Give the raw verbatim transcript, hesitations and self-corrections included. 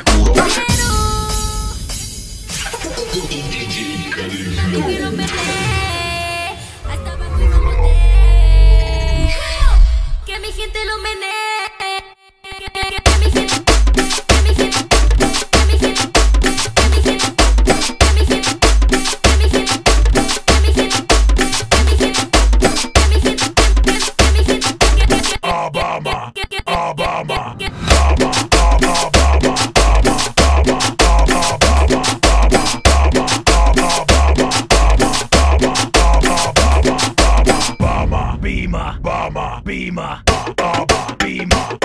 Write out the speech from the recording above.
puro. Quiero meter hasta abajo y no boté. Que mi gente lo menee. Que mi gente, que mi gente, que mi gente, que mi gente, que mi gente, que mi gente, que mi gente, que mi gente, que mi gente, que mi gente. Obama, Obama, Bima, Bama, Bima, Bama, Bima.